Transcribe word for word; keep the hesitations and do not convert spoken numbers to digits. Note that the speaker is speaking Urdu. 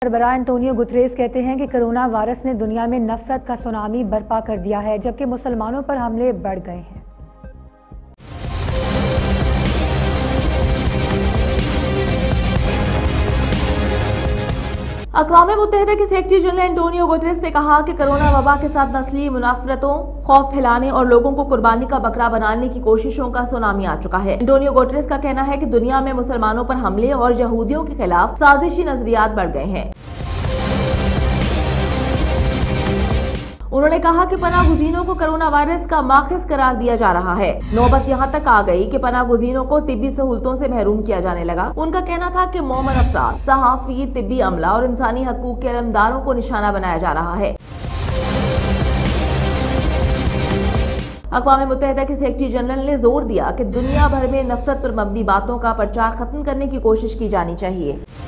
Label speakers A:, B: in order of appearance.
A: سربراہ انتونیو گتریس کہتے ہیں کہ کرونا وائرس نے دنیا میں نفرت کا سونامی برپا کر دیا ہے، جبکہ مسلمانوں پر حملے بڑھ گئے ہیں۔
B: اقوام متحدہ کے سیکرٹری جنرل انٹونیو گوٹریس نے کہا کہ کرونا وبا کے ساتھ نسلی منافرتوں، خوف پھیلانے اور لوگوں کو قربانی کا بکرا بنانے کی کوششوں کا سونامی آ چکا ہے۔ انٹونیو گوٹریس کا کہنا ہے کہ دنیا میں مسلمانوں پر حملے اور یہودیوں کے خلاف سازشی نظریات بڑھ گئے ہیں۔ انہوں نے کہا کہ پناہ گزینوں کو کرونا وائرس کا ماخذ قرار دیا جا رہا ہے۔ نوبت یہاں تک آ گئی کہ پناہ گزینوں کو طبی سہولتوں سے محروم کیا جانے لگا۔ ان کا کہنا تھا کہ مومن افراد، صحافی، طبی عملہ اور انسانی حقوق کے علمداروں کو نشانہ بنایا جا رہا ہے۔ اقوام متحدہ کے سیکرٹری جنرل نے زور دیا کہ دنیا بھر میں نفرت پر مبنی باتوں کا پرچار ختم کرنے کی کوشش کی جانی چاہیے۔